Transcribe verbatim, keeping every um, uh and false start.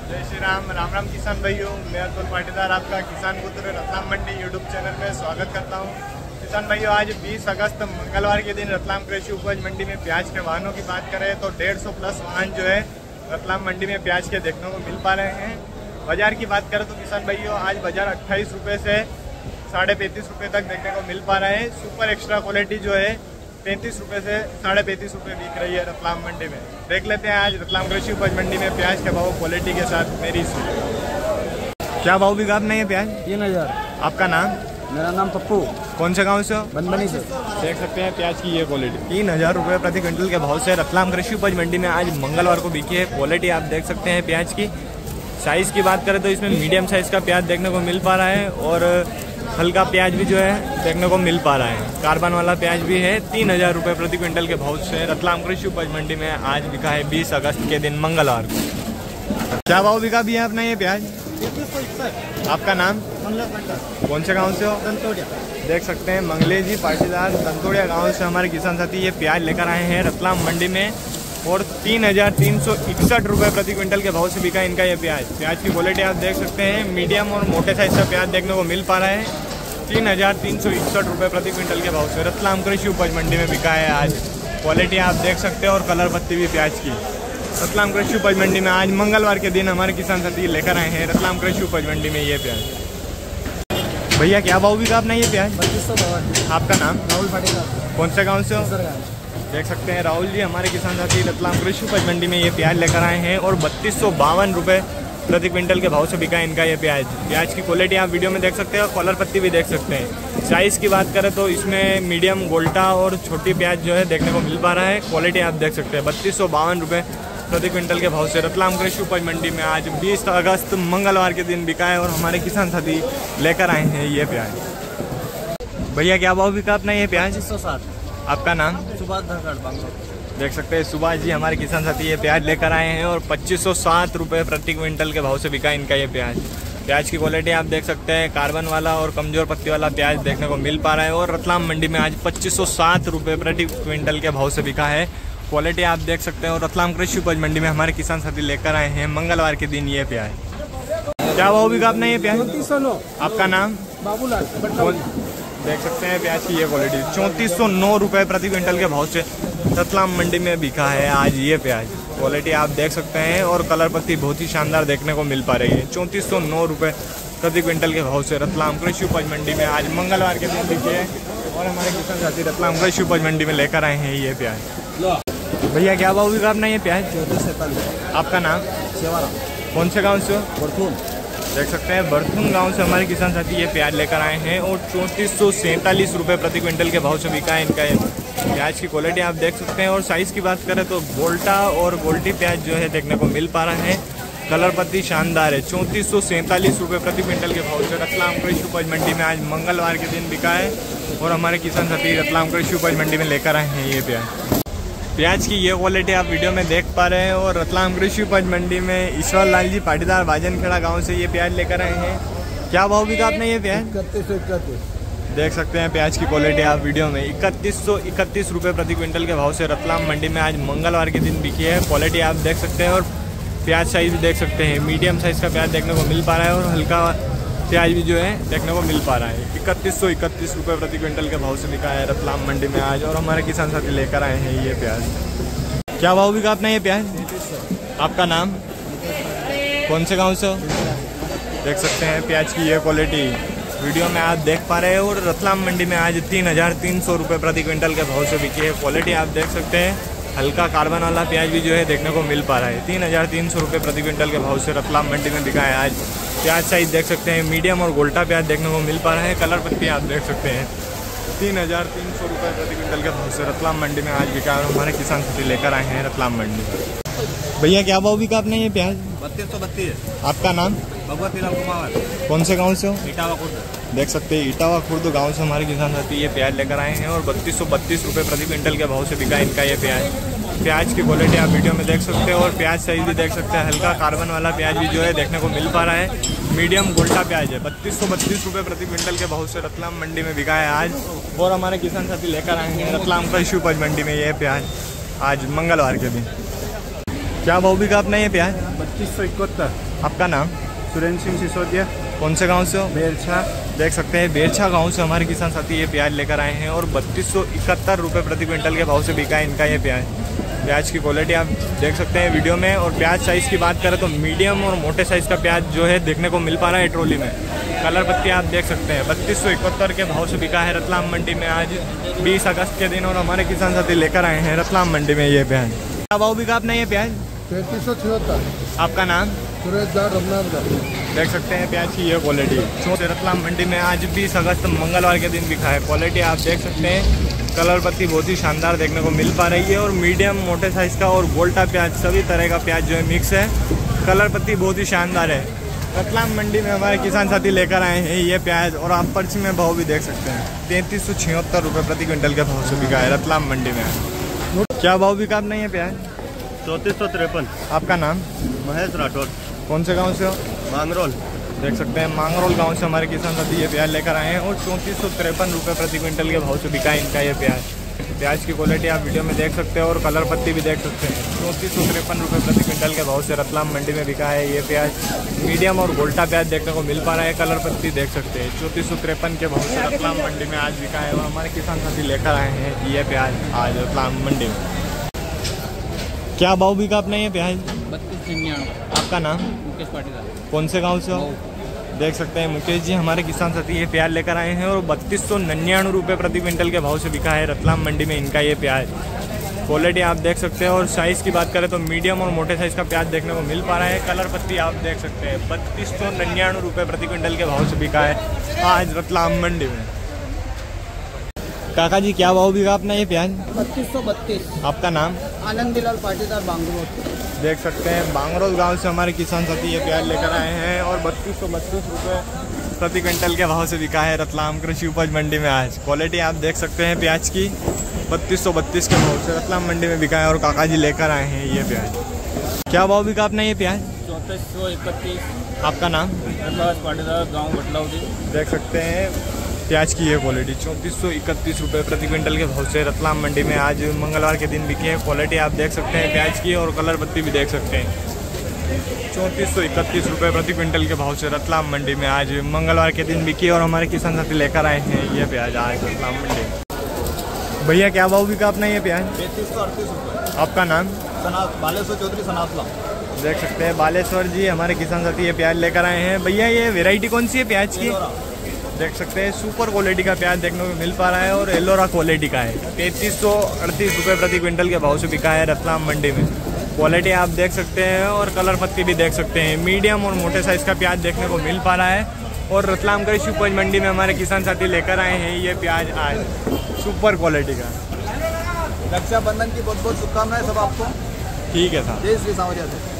जय श्री राम। राम राम किसान भाइयों, मैं अतुल पाटीदार आपका किसान पुत्र रतलाम मंडी यूट्यूब चैनल में स्वागत करता हूं। किसान भाइयों, आज बीस अगस्त मंगलवार के दिन रतलाम कृषि उपज मंडी में प्याज के वाहनों की बात करें तो डेढ़ सौ प्लस वाहन जो है रतलाम मंडी में प्याज के देखने को मिल पा रहे हैं। बाजार की बात करें तो किसान भाइयों, आज बाजार अट्ठाईस रुपये से साढ़े पैंतीस रुपये तक देखने को मिल पा रहे हैं। सुपर एक्स्ट्रा क्वालिटी जो है पैंतीस रुपये से साढ़े पैंतीस रुपये बिक रही है रतलाम मंडी में। देख लेते हैं आज रतलाम कृषि उपज मंडी में प्याज के भाव क्वालिटी के साथ मेरी से। क्या भाव बिका आपने ये प्याज? तीन हजार। आपका नाम? मेरा नाम पप्पू। कौन से गांव से? बनबनी से। देख सकते हैं प्याज की ये क्वालिटी तीन हजार रुपये प्रति क्विंटल के भाव से रतलाम कृषि उपज मंडी में आज मंगलवार को बिकी है। क्वालिटी आप देख सकते हैं प्याज की। साइज़ की बात करें तो इसमें मीडियम साइज़ का प्याज देखने को मिल पा रहा है और हल्का प्याज भी जो है देखने को मिल पा रहा है। कार्बन वाला प्याज भी है। तीन हजार रुपये प्रति क्विंटल के भाव से रतलाम कृषि उपज मंडी में आज बिका है बीस अगस्त के दिन मंगलवार को। क्या भाव बिका भी है अपना ये प्याज? आपका नाम? कौन से गांव से हो? दंतोड़िया। देख सकते हैं मंगले जी पाटीदार दंतोड़िया गांव से हमारे किसान साथी ये प्याज लेकर आए हैं रतलाम मंडी में और तीन हजार तीन सौ इकसठ रुपये प्रति क्विंटल के भाव से बिका इनका ये प्याज। प्याज की क्वालिटी आप देख सकते हैं, मीडियम और मोटे साइज का प्याज देखने को मिल पा रहा है। तीन हजार तीन सौ इकसठ रुपये प्रति क्विंटल के भाव से रतलाम कृषि उपज मंडी में बिका है आज। क्वालिटी आप देख सकते हैं और कलर पत्ती भी प्याज की। रतलाम कृषि उपज मंडी में आज मंगलवार के दिन हमारे किसान साथी लेकर आए हैं रतलाम कृषि उपज मंडी में ये प्याज। भैया क्या भाव बिका आपने ये प्याज? पच्चीस सौ बावन। आपका नाम? राहुल पाटीदार। कौन से गाँव से हो? देख सकते हैं राहुल जी हमारे किसान साथी रतलाम कृषि उपज मंडी में ये प्याज लेकर आए हैं और बत्तीस सौ बावन रुपये प्रति क्विंटल के भाव से बिका इनका ये प्याज। प्याज की क्वालिटी आप वीडियो में देख सकते हैं और कॉलर पत्ती भी देख सकते हैं। साइज़ की बात करें तो इसमें मीडियम गोल्टा और छोटी प्याज जो है देखने को मिल पा रहा है। क्वालिटी आप देख सकते हैं। बत्तीस सौ बावन रुपये प्रति क्विंटल के भाव से रतलाम कृषि उपज मंडी में आज बीस अगस्त मंगलवार के दिन बिका है और हमारे किसान साथी लेकर आए हैं ये प्याज। भैया क्या भाव बिका अपना ये प्याज? पच्चीस सौ साठ। आपका नाम? सुभाष धनखड़ बांग्लो। देख सकते हैं सुभाष जी हमारे किसान साथी ये प्याज लेकर आए हैं और पच्चीस सौ सात रुपये प्रति क्विंटल के भाव से बिका इनका ये प्याज। प्याज की क्वालिटी आप देख सकते हैं, कार्बन वाला और कमजोर पत्ती वाला प्याज देखने को मिल पा रहा है और रतलाम मंडी में आज पच्चीस सौ सात रुपये प्रति क्विंटल के भाव से बिका है। क्वालिटी आप देख सकते हैं और रतलाम कृषि उपज मंडी में हमारे किसान साथी लेकर आए हैं मंगलवार के दिन ये प्याज। क्या भाव बिका आपने ये प्याज? चौंतीस सौ नौ। आपका नाम? बाबूलाल। देख सकते हैं प्याज की ये क्वालिटी चौंतीस सौ नौ रुपये प्रति क्विंटल के भाव से रतलाम मंडी में बिका है आज ये प्याज। क्वालिटी आप देख सकते हैं और कलर पत्ती बहुत ही शानदार देखने को मिल पा रही है। चौंतीस सौ नौ रुपये प्रति क्विंटल के भाव से रतलाम कृषि उपज मंडी में आज मंगलवार के दिन बिके है और हमारे किसान साथी रतलाम कृषि उपज मंडी में लेकर आए हैं ये प्याज। भैया क्या भाव बिका आपने ये प्याज? चौदह सैंतालीस। आपका नाम? सेवाराम। कौन से गाँव से हो? बरथून। देख सकते हैं बरथून गांव से हमारे किसान साथी ये प्याज लेकर आए हैं और चौंतीस सौ सैंतालीस रुपये प्रति क्विंटल के भाव से बिका है इनका ये प्याज। की क्वालिटी आप देख सकते हैं और साइज़ की बात करें तो गोल्टा और गोल्टी प्याज जो है देखने को मिल पा रहा है। कलर पत्ती शानदार है। चौंतीस सौ सैंतालीस रुपये प्रति क्विंटल के भाव से रतलाम कृषि उपज मंडी में आज मंगलवार के दिन बिका है और हमारे किसान साथी रतलाम कृषि उपज मंडी में लेकर आए हैं ये प्याज। प्याज की ये क्वालिटी आप वीडियो में देख पा रहे हैं और रतलाम कृषि उपज मंडी में ईश्वर लाल जी पाटीदार भाजनखेड़ा गांव से ये प्याज लेकर आए हैं। क्या भाव बिका आपने ये प्याज? इकतीस सौ इकतीस। देख सकते हैं प्याज की क्वालिटी आप वीडियो में इकतीस सौ इकतीस रुपये प्रति क्विंटल के भाव से रतलाम मंडी में आज मंगलवार के दिन बिकी है। क्वालिटी आप देख सकते हैं और प्याज साइज़ भी देख सकते हैं। मीडियम साइज़ का प्याज देखने को मिल पा रहा है और हल्का प्याज भी जो है देखने को मिल पा रहा है। इकतीस सौ इकतीस रुपये प्रति क्विंटल के भाव से बिका है रतलाम मंडी में आज और हमारे किसान साथी लेकर आए हैं ये प्याज। क्या भाव बिका आपने ये प्याज? आपका नाम? कौन से गांव से हो? देख सकते हैं प्याज की ये क्वालिटी वीडियो में आप देख पा रहे हैं और रतलाम मंडी में आज तीन हजार तीन सौ रुपये प्रति क्विंटल के भाव से बिकी है। क्वालिटी आप देख सकते हैं, हल्का कार्बन वाला प्याज भी जो है देखने को मिल पा रहा है। तीन हजार तीन सौ रुपये प्रति क्विंटल के भाव से रतलाम मंडी में बिका है आज। प्याज साइज देख सकते हैं, मीडियम और गोल्टा प्याज देखने को मिल पा रहा है। कलर पत्ती आप देख सकते हैं। तीन हजार तीन सौ रुपये प्रति क्विंटल के भाव से रतलाम मंडी में आज बिका और हमारे किसान साथी लेकर आए हैं रतलाम मंडी। भैया क्या भाव बिका आपने ये प्याज? बत्तीस सौ बत्तीस। आपका नाम? भगवती राम कुमार। कौन से गाँव से हो? इटावा खुर्द। देख सकते हैं इटावा खुर्द गाँव से हमारे किसान साथी ये प्याज लेकर आए हैं और बत्तीस सौ बत्तीस रुपये प्रति क्विंटल के भाव से बिका इनका ये प्याज। प्याज की क्वालिटी आप वीडियो में देख सकते हैं और प्याज साइज भी देख सकते हैं। हल्का कार्बन वाला प्याज भी जो है देखने को मिल पा रहा है। मीडियम गोल्टा प्याज है। बत्तीस सौ बत्तीस रुपये प्रति क्विंटल के भाव से रतलाम मंडी में बिका है आज और हमारे किसान साथी लेकर आए हैं रतलाम कृषि उपज मंडी में ये प्याज आज मंगलवार के दिन। क्या भाव भी का आपने ये प्याज? बत्तीस सौ इकहत्तर। आपका नाम? सुरेंद्र सिंह सिसोदिया। कौन से गांव से हो? बेरछा। देख सकते हैं बेरछा गांव से हमारे किसान साथी ये प्याज लेकर आए हैं और बत्तीस सौ इकहत्तर रुपये प्रति क्विंटल के भाव से बिका है इनका ये प्याज। प्याज की क्वालिटी आप देख सकते हैं वीडियो में। और प्याज साइज़ की बात करें तो मीडियम और मोटे साइज़ का प्याज जो है देखने को मिल पा रहा है ट्रॉली में। कलर पत्ती आप देख सकते हैं बत्तीस सौ इकहत्तर के भाव से बिका है रतलाम मंडी में आज बीस अगस्त के दिन। और हमारे किसान साथी लेकर आए हैं रतलाम मंडी में ये प्याज। क्या भाव बिका आपने ये प्याज? तैंतीस सौ छिहत्तर। आपका नाम? सुरेश दार रमनाथगढ़। देख सकते हैं प्याज की ये क्वालिटी रतलाम मंडी में आज बीस अगस्त मंगलवार के दिन बिका है। क्वालिटी आप देख सकते हैं कलर पत्ती बहुत ही शानदार देखने को मिल पा रही है। और मीडियम मोटे साइज़ का और गोल्टा प्याज सभी तरह का प्याज जो है मिक्स है। कलर पत्ती बहुत ही शानदार है। रतलाम मंडी में हमारे किसान साथी लेकर आए हैं ये प्याज। और आप पर्ची में भाव भी देख सकते हैं तैंतीस सौ छिहत्तर रुपये प्रति क्विंटल के भाव से बिका है रतलाम मंडी में। क्या भाव बिका आपने ये प्याज? चौंतीस सौ तिरपन। आपका नाम? महेश राठौर। कौन से गांव से हो? मांगरोल। देख सकते हैं मांगरोल गांव से हमारे किसान साथी ये प्याज लेकर आए हैं और चौंतीस सौ तिरपन रुपये प्रति क्विंटल के भाव से बिका है इनका ये प्याज। प्याज की क्वालिटी आप वीडियो में देख सकते हैं और कलर पत्ती भी देख सकते हैं। चौंतीस सौ तिरपन रुपये प्रति क्विंटल के भाव से रतलाम मंडी में बिका है ये प्याज। मीडियम और गोल्टा प्याज देखने को मिल पा रहा है। कलर पत्ती देख सकते हैं चौंतीस सौ तिरपन के भाव से रतलाम मंडी में आज बिका है। और हमारे किसान साथी लेकर आए हैं ये प्याज आज रतलाम मंडी में। क्या भाव बिका आपने ये प्याज? बत्तीस निन्यानवे। आपका नाम? मुकेश पाटीदार। कौन से गांव से हो? देख सकते हैं मुकेश जी हमारे किसान साथी ये प्याज लेकर आए हैं और बत्तीस सौ निन्यानवे रुपये प्रति क्विंटल के भाव से बिका है रतलाम मंडी में इनका ये प्याज। क्वालिटी आप देख सकते हैं। और साइज़ की बात करें तो मीडियम और मोटे साइज़ का प्याज देखने को मिल पा रहा है। कलर पत्ती आप देख सकते हैं बत्तीस सौ निन्यानवे रुपये प्रति क्विंटल के भाव से बिका है आज रतलाम मंडी में। काका जी क्या भाव बिका आपने ये प्याज? बत्तीस सौ बत्तीस। आपका नाम? आनंदीलाल पाटीदार बांगरोल। देख सकते हैं बांगरोल गांव से हमारे किसान साथी ये प्याज लेकर आए हैं और बत्तीस सौ बत्तीस रुपये प्रति क्विंटल के भाव से बिका है रतलाम कृषि उपज मंडी में आज। क्वालिटी आप देख सकते हैं प्याज की बत्तीस सौ बत्तीस के भाव से रतलाम मंडी में बिका है और काका जी लेकर आए हैं ये प्याज। क्या भाव बिका आपने ये प्याज? चौंतीस सौ इकतीस। आपका नाम? पाटीदार गाँव बटलावती। देख सकते हैं प्याज की ये क्वालिटी चौंतीस सौ इकतीस रुपये प्रति क्विंटल के भाव से रतलाम मंडी में आज मंगलवार के दिन बिकी है। क्वालिटी आप देख सकते हैं प्याज की और कलर पत्ती भी देख सकते हैं चौंतीस सौ इकतीस रुपये प्रति क्विंटल के भाव से रतलाम मंडी में आज मंगलवार के दिन बिकी और हमारे किसान साथी लेकर आए हैं ये प्याज आज रतलाम मंडी। भैया क्या भाव बिका आपने ये प्याज? पैंतीस सौ अड़तीस रुपये। आपका नाम? सनात बालेश्वर चौधरी सनातला। देख सकते हैं बालेश्वर जी हमारे किसान साथी ये प्याज लेकर आए हैं। भैया ये वेराइटी कौन सी है प्याज की? देख सकते हैं सुपर क्वालिटी का प्याज देखने को मिल पा रहा है और एलोरा क्वालिटी का है। तैंतीस सौ अड़तीस रुपये प्रति क्विंटल के भाव से बिका है रतलाम मंडी में। क्वालिटी आप देख सकते हैं और कलर पत्ती भी देख सकते हैं। मीडियम और मोटे साइज़ का प्याज देखने को मिल पा रहा है। और रतलाम कृषि उपज मंडी में हमारे किसान साथी लेकर आए हैं ये प्याज आज सुपर क्वालिटी का। रक्षाबंधन की बहुत बहुत शुभकामनाएं सब आपको। ठीक है साहब। जय श्री सांवरिया से।